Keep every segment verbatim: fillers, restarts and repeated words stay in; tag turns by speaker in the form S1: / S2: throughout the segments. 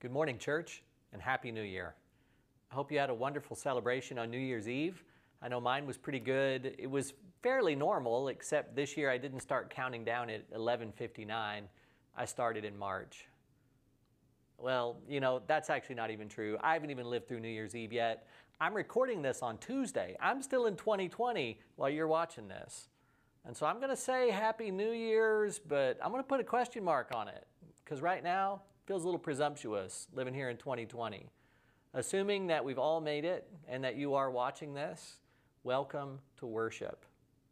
S1: Good morning, church, and Happy New Year. I hope you had a wonderful celebration on New Year's Eve. I know mine was pretty good. It was fairly normal, except this year I didn't start counting down at eleven fifty-nine. I started in March. Well, you know, that's actually not even true. I haven't even lived through New Year's Eve yet. I'm recording this on Tuesday. I'm still in twenty twenty while you're watching this. And so I'm going to say Happy New Year's, but I'm going to put a question mark on it, because right now it feels a little presumptuous living here in twenty twenty. Assuming that we've all made it and that you are watching this, welcome to worship.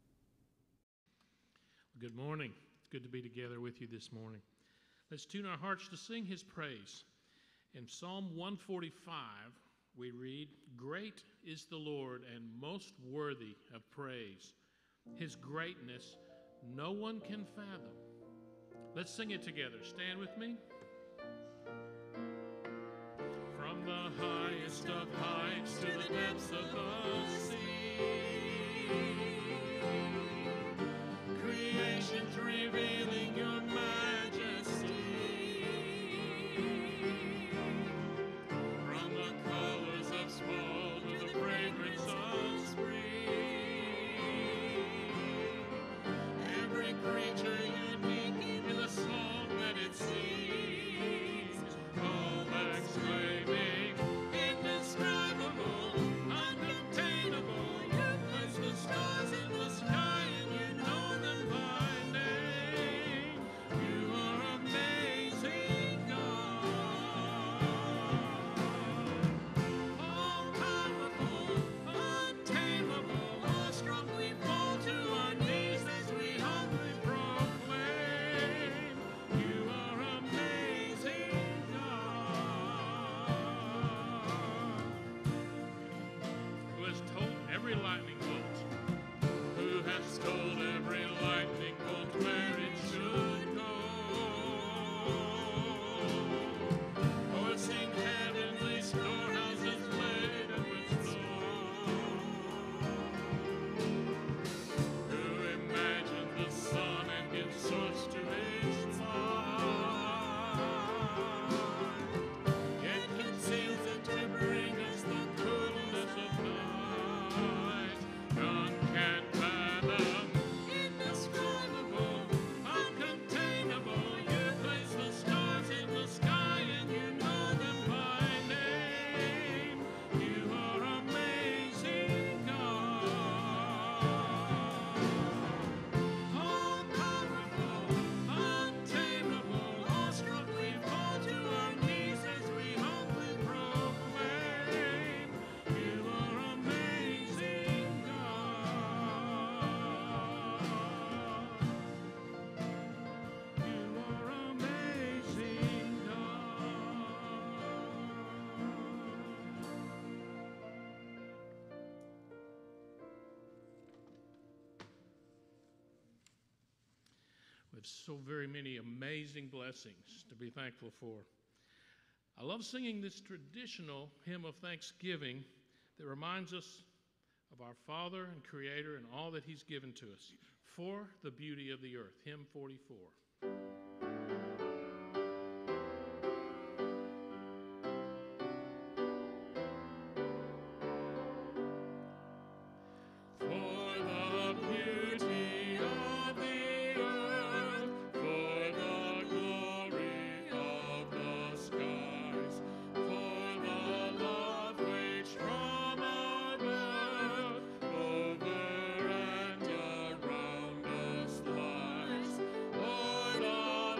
S2: Good morning. It's good to be together with you this morning. Let's tune our hearts to sing his praise. In Psalm one forty-five, we read, "Great is the Lord and most worthy of praise. His greatness no one can fathom." Let's sing it together. Stand with me. From the highest of heights to the depths of the sea, creation's revealing your majesty. From the colors of small to the fragrance of spring, every creature unique in the song that it sings, all exclaiming, indescribable, uncontainable. You place the stars in the sky and you know them by name. You are amazing, God. All powerful, untamable, awestruck, we fall to our knees as we humbly proclaim. You are amazing, God. Who has told every lightning bolt, who has told every lightning bolt where it should go, forcing heavenly storehouses laden with snow, who imagined the sun and gives source to his mind, yet conceals it to bring us the coolness of night. None can fathom, indescribable, uncontainable. You place the stars in the sky and you know them by name. You are amazing, God. All powerful, untamable, awestruck, we fall to our knees as we humbly proclaim. You are amazing, God. You are amazing, We have so very many amazing blessings to be thankful for. I love singing this traditional hymn of thanksgiving that reminds us of our Father and Creator and all that He's given to us. For the Beauty of the Earth, hymn forty-four. For the beauty of the earth, for the glory of the skies, for the love which from above over and around us lies. Lord,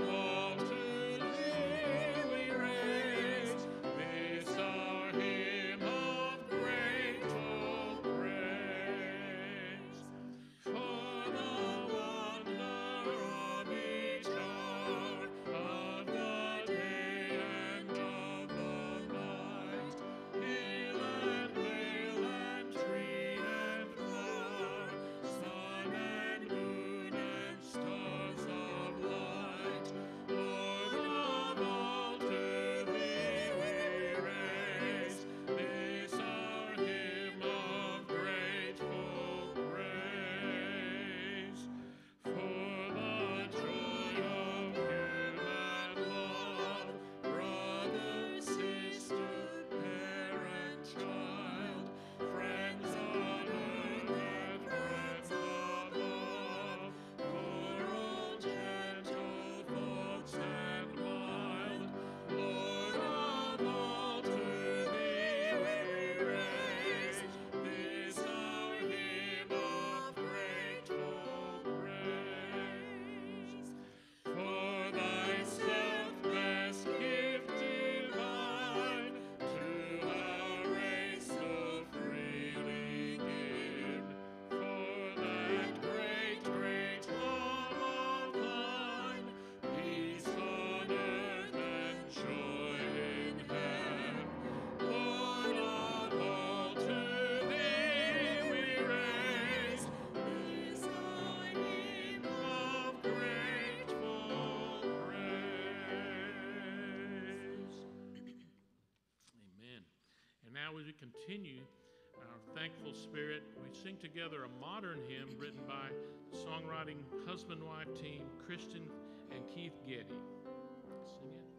S2: now as we continue our thankful spirit, we sing together a modern hymn written by the songwriting husband-wife team, Kristen and Keith Getty. Sing it.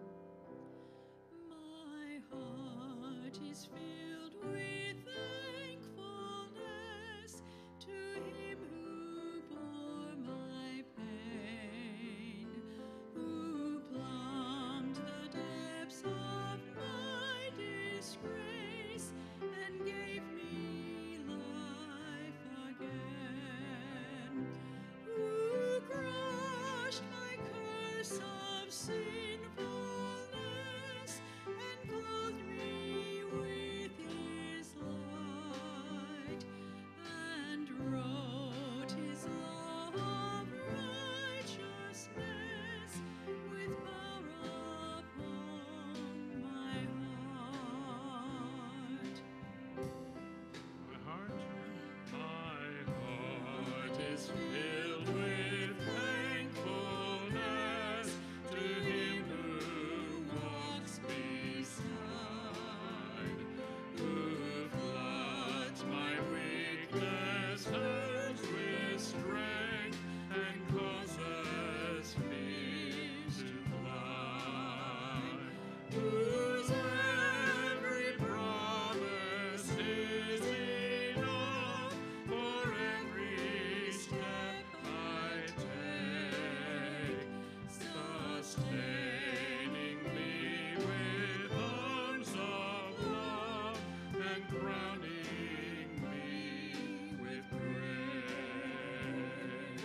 S3: My heart is filled with thankfulness to him who bore my pain, who plumbed the depths of my disgrace and gave me life again, who crushed my curse of sinfulness and clothed me with his light, and wrote his law of righteousness with power upon my heart.
S2: My heart, my heart is filled with thankfulness to him who walks beside, who floods my weakness, turns with strength, and causes fears to fly, whose every promise is enough for every step I take, sustaining me with arms of love and crowning me with grace.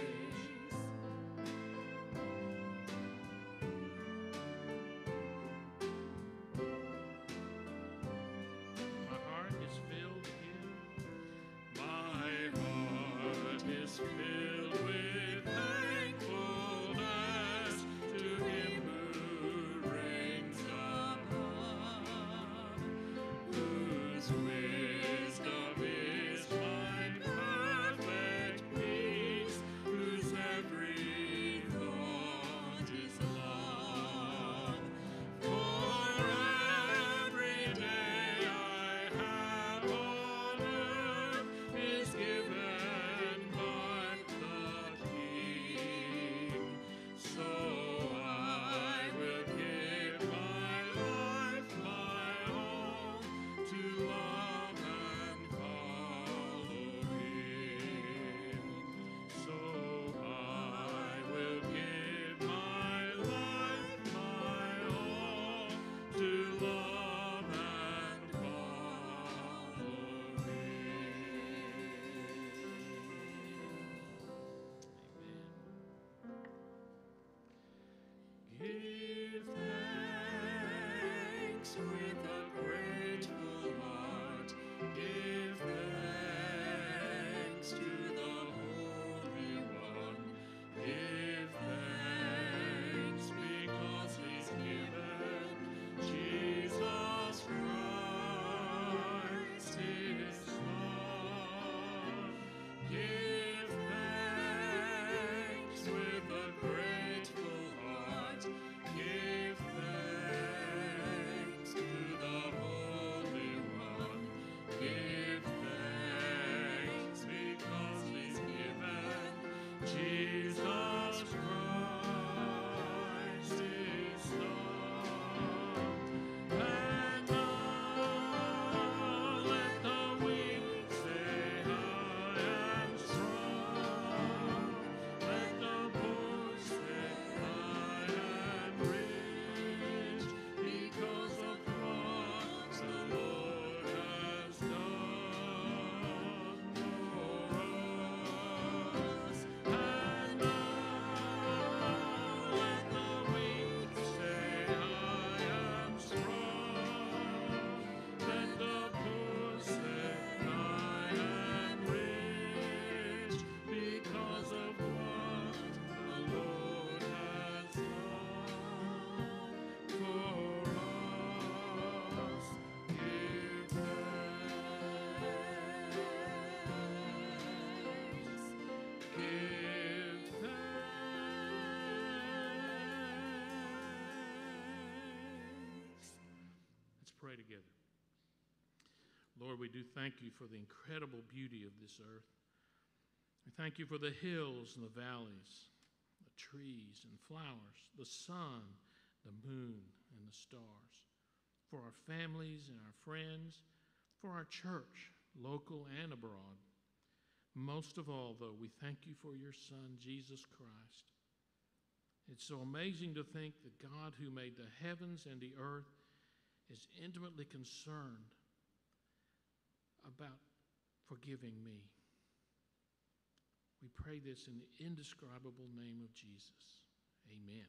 S2: My heart is filled here. My heart is filled with thankfulness to him who reigns above, whose wisdom is my perfect peace, whose every thought is love. For every day I have on earth is given by the King. So I will give my life, my all, to love and follow him. So I will give my life, my all, to love and follow him. Give thanks with a grateful heart. Give thanks to the Holy One. Give thanks because he's given Jesus Christ his Son. Give thanks with a grateful heart. Give thanks to the Holy One. Give thanks because he's given Jesus Christ his Son. And now let the weak say, I am strong. Let the poor say, I am rich, because of what the Lord has done for us. And now let the weak say, I am strong. Let the poor say, I am rich, because of what the Lord has done for us. Give thanks. Give thanks. Let's pray together. Lord, we do thank you for the incredible beauty of this earth. We thank you for the hills and the valleys, the trees and flowers, the sun, the moon, and the stars, for our families and our friends, for our church, local and abroad. Most of all, though, we thank you for your Son, Jesus Christ. It's so amazing to think that God, who made the heavens and the earth, is intimately concerned about forgiving me. We pray this in the indescribable name of Jesus. Amen.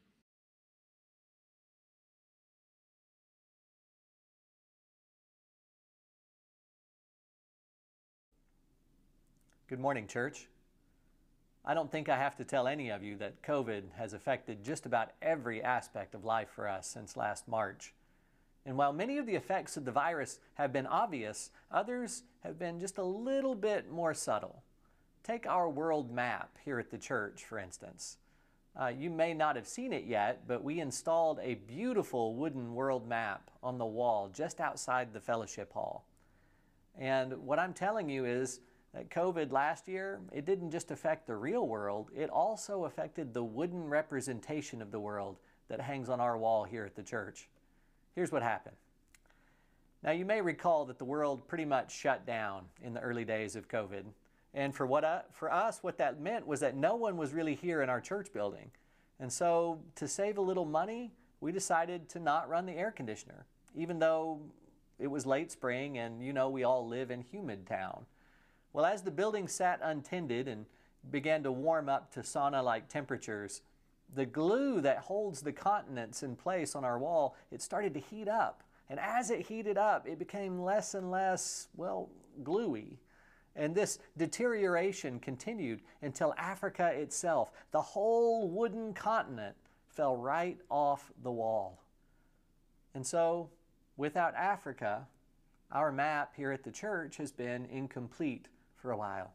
S1: Good morning, church. I don't think I have to tell any of you that COVID has affected just about every aspect of life for us since last March. And while many of the effects of the virus have been obvious, others have been just a little bit more subtle. Take our world map here at the church, for instance. Uh, you may not have seen it yet, but we installed a beautiful wooden world map on the wall just outside the fellowship hall. And what I'm telling you is that COVID last year, it didn't just affect the real world, it also affected the wooden representation of the world that hangs on our wall here at the church. Here's what happened. Now, you may recall that the world pretty much shut down in the early days of COVID. And for, what uh, for us, what that meant was that no one was really here in our church building. And so, to save a little money, we decided to not run the air conditioner, even though it was late spring and, you know, we all live in humid town. Well, as the building sat untended and began to warm up to sauna-like temperatures, the glue that holds the continents in place on our wall, it started to heat up. And as it heated up, it became less and less, well, gluey. And this deterioration continued until Africa itself, the whole wooden continent, fell right off the wall. And so, without Africa, our map here at the church has been incomplete for a while.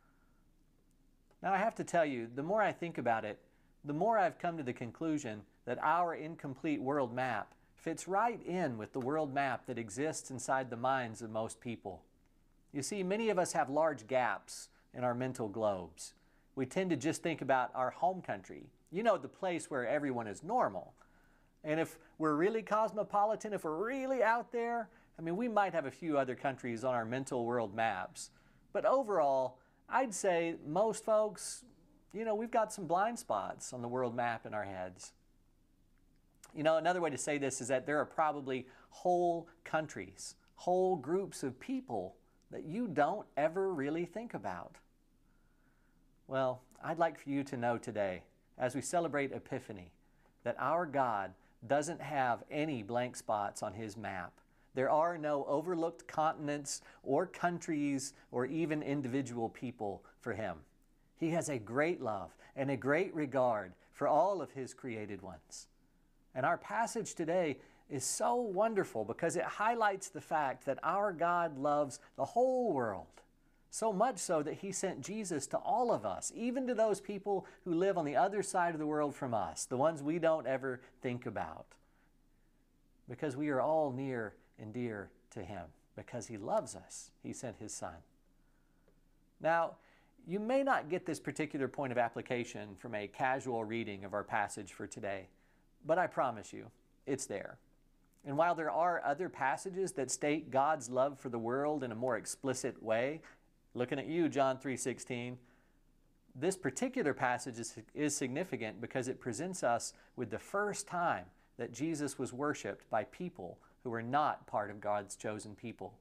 S1: Now, I have to tell you, the more I think about it, the more I've come to the conclusion that our incomplete world map fits right in with the world map that exists inside the minds of most people. You see, many of us have large gaps in our mental globes. We tend to just think about our home country, you know, the place where everyone is normal. And if we're really cosmopolitan, if we're really out there, I mean, we might have a few other countries on our mental world maps. But overall, I'd say most folks, you know, we've got some blind spots on the world map in our heads. You know, another way to say this is that there are probably whole countries, whole groups of people that you don't ever really think about. Well, I'd like for you to know today, as we celebrate Epiphany, that our God doesn't have any blank spots on His map. There are no overlooked continents or countries or even individual people for Him. He has a great love and a great regard for all of His created ones. And our passage today is so wonderful because it highlights the fact that our God loves the whole world, so much so that He sent Jesus to all of us, even to those people who live on the other side of the world from us, the ones we don't ever think about, because we are all near and dear to Him. Because He loves us, He sent His Son. Now, you may not get this particular point of application from a casual reading of our passage for today, but I promise you, it's there. And while there are other passages that state God's love for the world in a more explicit way, looking at you, John three sixteen, this particular passage is, is significant because it presents us with the first time that Jesus was worshiped by people who were not part of God's chosen people.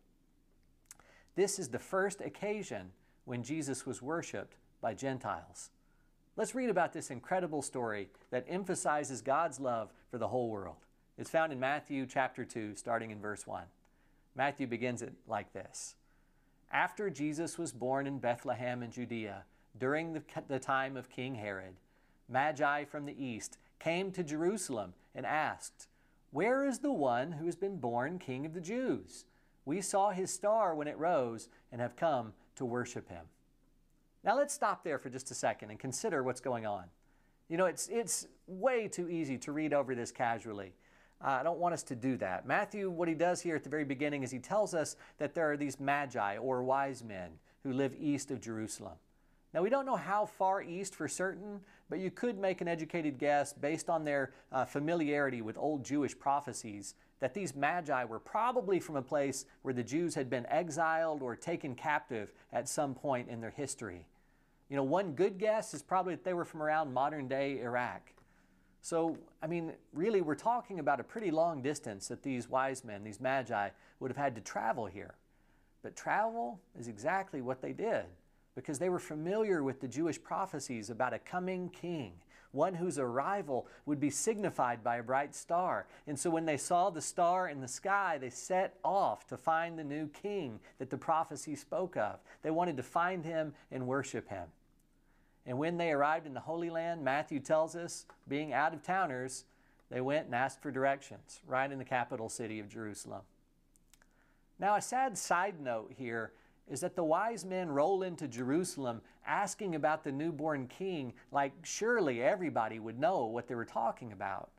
S1: This is the first occasion when Jesus was worshiped by Gentiles. Let's read about this incredible story that emphasizes God's love for the whole world. It's found in Matthew chapter two, starting in verse one. Matthew begins it like this. After Jesus was born in Bethlehem in Judea, during the, the time of King Herod, Magi from the east came to Jerusalem and asked, "Where is the one who has been born King of the Jews? We saw his star when it rose and have come to worship him." Now let's stop there for just a second and consider what's going on. You know, it's, it's way too easy to read over this casually. Uh, I don't want us to do that. Matthew, what he does here at the very beginning is he tells us that there are these magi or wise men who live east of Jerusalem. Now, we don't know how far east for certain, but you could make an educated guess based on their uh, familiarity with old Jewish prophecies that these magi were probably from a place where the Jews had been exiled or taken captive at some point in their history. You know, one good guess is probably that they were from around modern-day Iraq. So, I mean, really, we're talking about a pretty long distance that these wise men, these magi, would have had to travel here. But travel is exactly what they did, because they were familiar with the Jewish prophecies about a coming king, one whose arrival would be signified by a bright star. And so when they saw the star in the sky, they set off to find the new king that the prophecy spoke of. They wanted to find him and worship him. And when they arrived in the Holy Land, Matthew tells us, being out-of-towners, they went and asked for directions right in the capital city of Jerusalem. Now, a sad side note here is that the wise men roll into Jerusalem asking about the newborn king like surely everybody would know what they were talking about.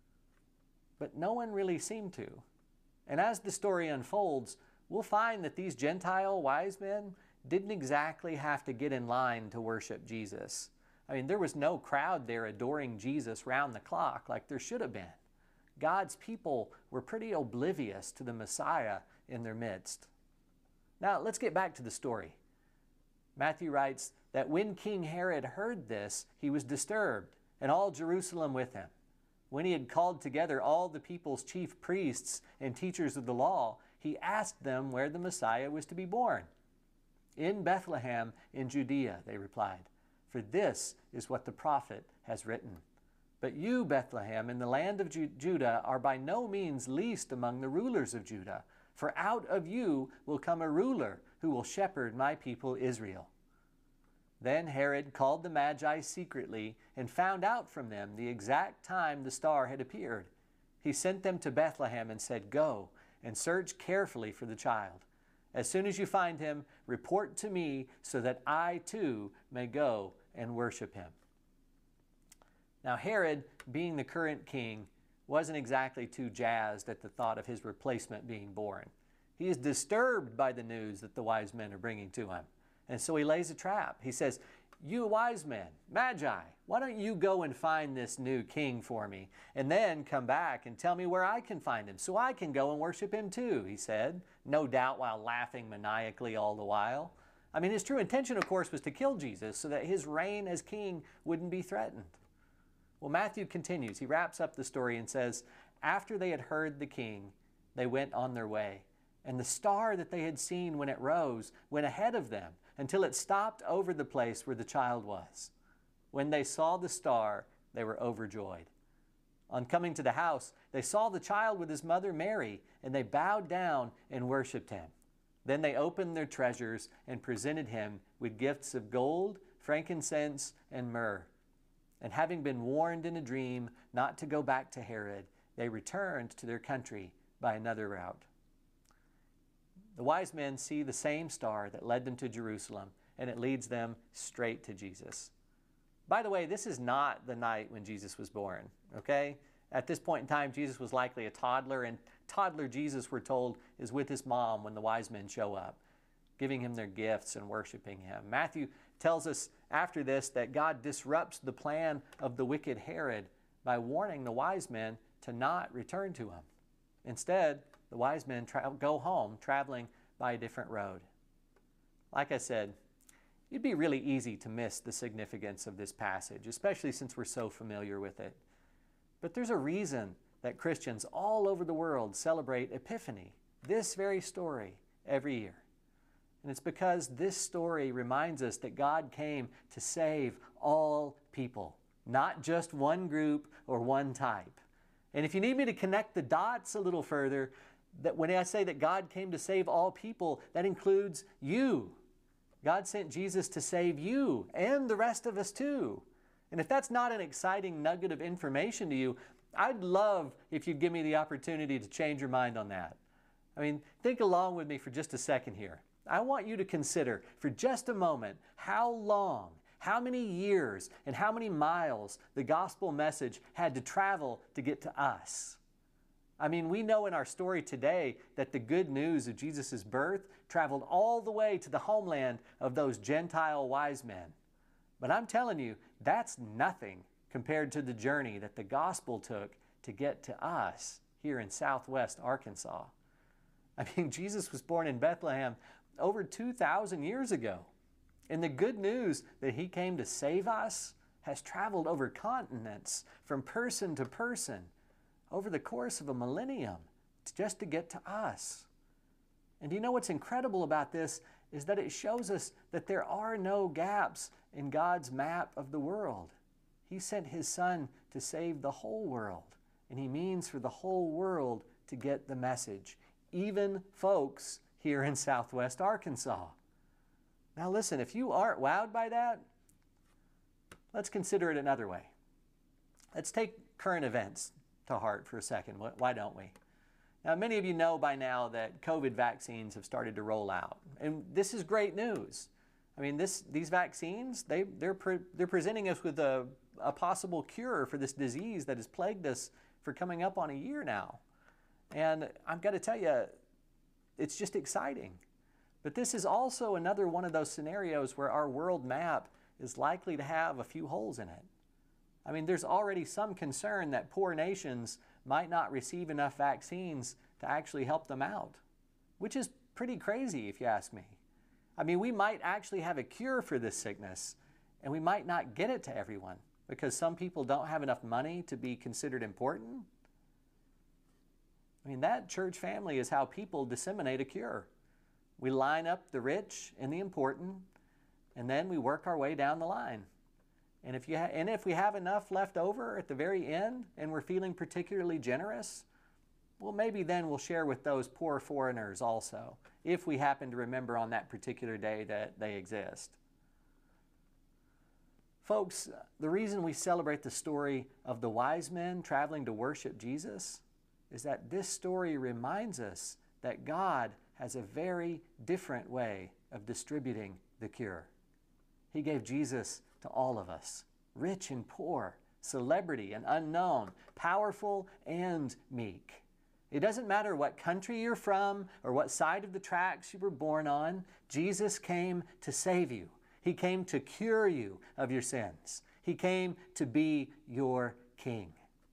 S1: But no one really seemed to. And as the story unfolds, we'll find that these Gentile wise men didn't exactly have to get in line to worship Jesus. I mean, there was no crowd there adoring Jesus round the clock like there should have been. God's people were pretty oblivious to the Messiah in their midst. Now, let's get back to the story. Matthew writes that when King Herod heard this, he was disturbed, and all Jerusalem with him. When he had called together all the people's chief priests and teachers of the law, he asked them where the Messiah was to be born. In Bethlehem in Judea, they replied, for this is what the prophet has written. But you, Bethlehem, in the land of Ju- Judah, are by no means least among the rulers of Judah, for out of you will come a ruler who will shepherd my people Israel. Then Herod called the Magi secretly and found out from them the exact time the star had appeared. He sent them to Bethlehem and said, go and search carefully for the child. As soon as you find him, report to me so that I too may go and worship him. Now Herod, being the current king, wasn't exactly too jazzed at the thought of his replacement being born. He is disturbed by the news that the wise men are bringing to him. And so he lays a trap. He says, you wise men, magi, why don't you go and find this new king for me, and then come back and tell me where I can find him, so I can go and worship him too, he said, no doubt while laughing maniacally all the while. I mean, his true intention, of course, was to kill Jesus so that his reign as king wouldn't be threatened. Well, Matthew continues. He wraps up the story and says, after they had heard the king, they went on their way. And the star that they had seen when it rose went ahead of them until it stopped over the place where the child was. When they saw the star, they were overjoyed. On coming to the house, they saw the child with his mother Mary, and they bowed down and worshipped him. Then they opened their treasures and presented him with gifts of gold, frankincense, and myrrh. And having been warned in a dream not to go back to Herod, they returned to their country by another route. The wise men see the same star that led them to Jerusalem, and it leads them straight to Jesus. By the way, this is not the night when Jesus was born, okay? At this point in time, Jesus was likely a toddler, and toddler Jesus, we're told, is with his mom when the wise men show up, giving him their gifts and worshiping him. Matthew tells us after this that God disrupts the plan of the wicked Herod by warning the wise men to not return to him. Instead, the wise men tra- go home, traveling by a different road. Like I said, it'd be really easy to miss the significance of this passage, especially since we're so familiar with it. But there's a reason that Christians all over the world celebrate Epiphany, this very story, every year. And it's because this story reminds us that God came to save all people, not just one group or one type. And if you need me to connect the dots a little further, that when I say that God came to save all people, that includes you. God sent Jesus to save you and the rest of us too. And if that's not an exciting nugget of information to you, I'd love if you'd give me the opportunity to change your mind on that. I mean, think along with me for just a second here. I want you to consider for just a moment how long, how many years, and how many miles the gospel message had to travel to get to us. I mean, we know in our story today that the good news of Jesus' birth traveled all the way to the homeland of those Gentile wise men. But I'm telling you, that's nothing compared to the journey that the gospel took to get to us here in southwest Arkansas. I mean, Jesus was born in Bethlehem over two thousand years ago. And the good news that he came to save us has traveled over continents, from person to person, over the course of a millennium, just to get to us. And you know what's incredible about this is that it shows us that there are no gaps in God's map of the world. He sent his Son to save the whole world, and he means for the whole world to get the message, even folks here in southwest Arkansas. Now listen, if you aren't wowed by that, let's consider it another way. Let's take current events to heart for a second. Why don't we? Now, many of you know by now that COVID vaccines have started to roll out, and this is great news. I mean, this, these vaccines, they, they're, pre, they're presenting us with a, a possible cure for this disease that has plagued us for coming up on a year now. And I've got to tell you, it's just exciting. But this is also another one of those scenarios where our world map is likely to have a few holes in it. I mean, there's already some concern that poor nations might not receive enough vaccines to actually help them out, which is pretty crazy if you ask me. I mean, we might actually have a cure for this sickness, and we might not get it to everyone because some people don't have enough money to be considered important. I mean, that church family is how people disseminate a cure. We line up the rich and the important, and then we work our way down the line. And if, you ha- and if we have enough left over at the very end and we're feeling particularly generous, well, maybe then we'll share with those poor foreigners also, if we happen to remember on that particular day that they exist. Folks, the reason we celebrate the story of the wise men traveling to worship Jesus is that this story reminds us that God has a very different way of distributing the cure. He gave Jesus to all of us, rich and poor, celebrity and unknown, powerful and meek. It doesn't matter what country you're from or what side of the tracks you were born on, Jesus came to save you. He came to cure you of your sins. He came to be your King.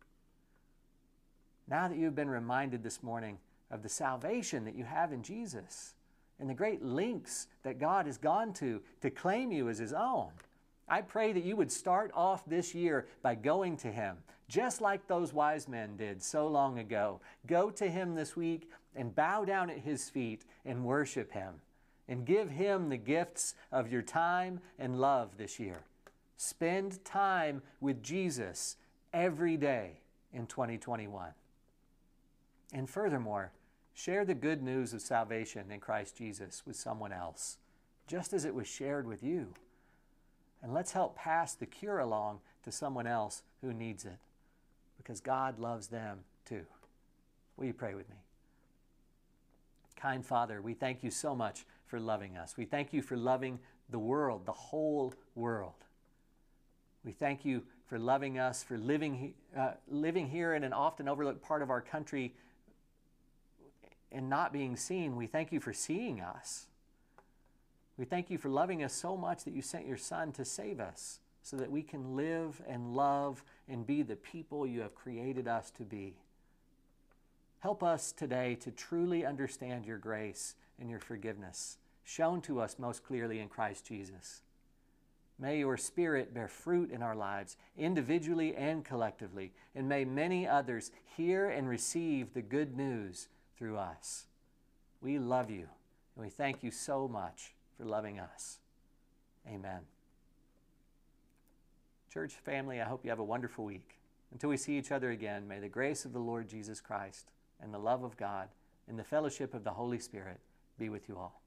S1: Now that you've been reminded this morning of the salvation that you have in Jesus and the great lengths that God has gone to to claim you as His own, I pray that you would start off this year by going to Him, just like those wise men did so long ago. Go to Him this week and bow down at His feet and worship Him and give Him the gifts of your time and love this year. Spend time with Jesus every day in twenty twenty-one. And furthermore, share the good news of salvation in Christ Jesus with someone else, just as it was shared with you. And let's help pass the cure along to someone else who needs it, because God loves them too. Will you pray with me? Kind Father, we thank you so much for loving us. We thank you for loving the world, the whole world. We thank you for loving us, for living, uh, living here in an often overlooked part of our country and not being seen. We thank you for seeing us. We thank you for loving us so much that you sent your Son to save us so that we can live and love and be the people you have created us to be. Help us today to truly understand your grace and your forgiveness, shown to us most clearly in Christ Jesus. May your Spirit bear fruit in our lives, individually and collectively, and may many others hear and receive the good news through us. We love you, and we thank you so much for loving us. Amen. Church family, I hope you have a wonderful week. Until we see each other again, may the grace of the Lord Jesus Christ and the love of God and the fellowship of the Holy Spirit be with you all.